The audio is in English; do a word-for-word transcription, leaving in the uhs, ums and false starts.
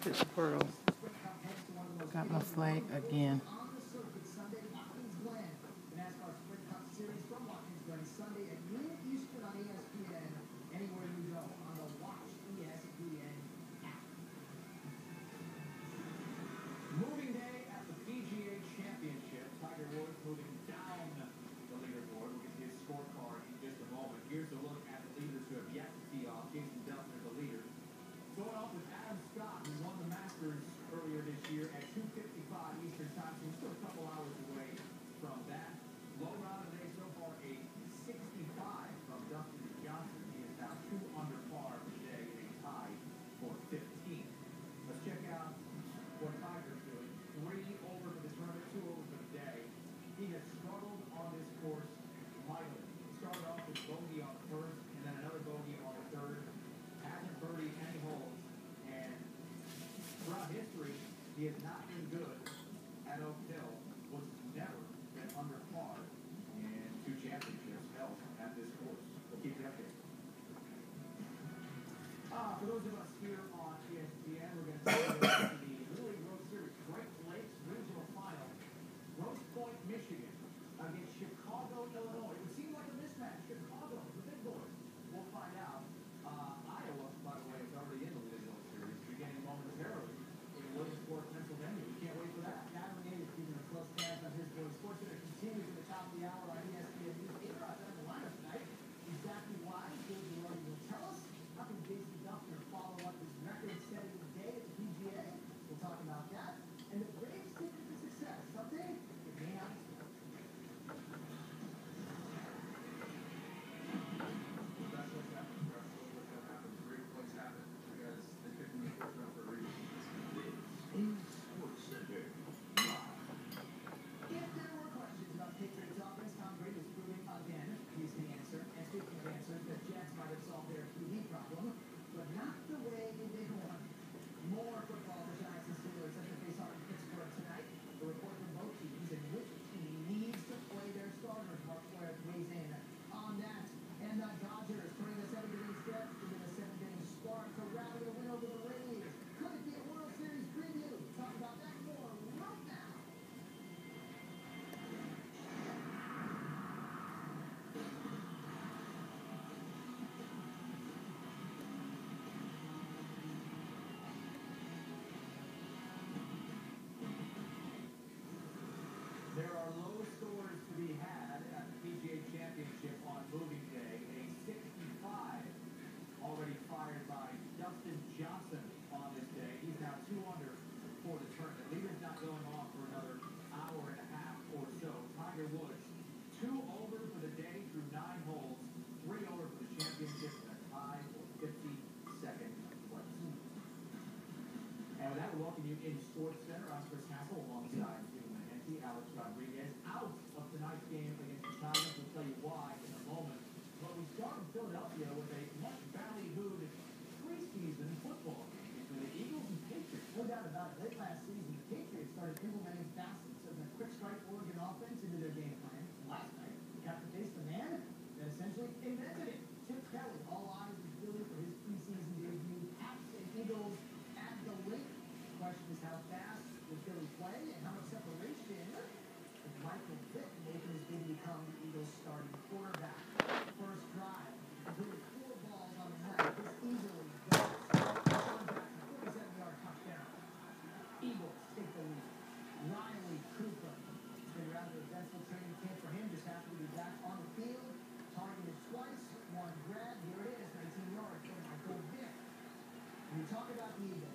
Pittsburgh got my flag again. Moving day at the P G A Championship. Tiger Woods moving down the leaderboard. We'll get to his scorecard in just a moment. Here's a look at the leaders who have yet to tee off. Jason Dufner, the leader. Going off with Adam Scott, who won the Masters earlier this year at two fifty-five Eastern Time. So he's still a couple hours away from that. Low round today so far, a sixty-five from Dustin Johnson. He is now two under par for the day in a tie for fifteenth. Let's check out what Tiger's doing. Three over for the tournament, two over for the day. He has struggled on this course mightily. Started off with bogey on the first, and then another bogey on the third. Hasn't birdied any holes, and throughout history, he has not been good at Oak Hill. Was never been under par in two championships held at this course. We'll keep you updated. Ah, for those of us here on E S P N, we're going to take a look at the Little League World Series Great Lakes Regional Final. Grosse Pointe, Michigan against Chicago, Illinois. It would seem like a mismatch. Chicago, the big boys. We'll find out. Uh, Iowa, by the way, is already in the Little League World Series, beginning momentarily in Williamsport, Pennsylvania. We can't wait for that. Adam Gates is keeping a close tab on his boys. Sports Center continues at the top of the hour on E S P N News. A-Rod's on the lineup tonight. Exactly why, Bill Girardi will tell us. How can Jason Dufner follow up his record-setting day at the P G A? We'll talk about that. And the Braves' ticket to success. Someday, it may not be. That's what's happening. That's what happens. Great things happen because they pick me for a reason. Sports Center. If there were questions about Patriots offense, Tom Brady is proving again he's the answer. And speaking of answers, the Jets might have solved their Q B problem, but not the way they want. More football for Giants and Steelers as they face off in Pittsburgh tonight. The report from both teams and which team needs to play their starters. Mark Flair weighs in on that. And the Dodgers turning the seventh inning stretch into the seventh inning spark to rally a win over the Rays. Could it be a World Series preview? Talk about that more right now. There are low scores to be had at the P G A Championship on moving day. A sixty-five already fired by Dustin Johnson on this day. He's now two under for the tournament. Leader's not going on for another hour and a half or so. Tiger Woods, two over for the day through nine holes, three over for the championship, and a tie for fifty-second place. And with that, we welcome you in Sports Center. I'm Chris Castle alongside Stephen Mahenti, Alex Rodriguez. Out of tonight's game against the Tigers. We'll tell you why in a moment. But we start in Philadelphia with a much ballyhooed preseason football game between the Eagles and Patriots. No doubt about it. Late last season, the Patriots started implementing facets of the quick strike Oregon offense into their game plan. Last night, they got to face the man that essentially invented it. Chip Kelly, all eyes on Philly for his preseason debut. Pats and Eagles at the link. The question is how fast will Philly play and how much separation is Michael Vick making his bid to become the Eagles' starting quarterback. First drive, completed four balls on the night. This easily goes. Sean Jackson, forty-seven-yard touchdown. Eagles take the lead. Riley Cooper. It's been a rather eventful training camp for him. Just happy to be back on the field. Targeted twice. One grab. Here it is. nineteen yards from Michael Vick. When you talk about the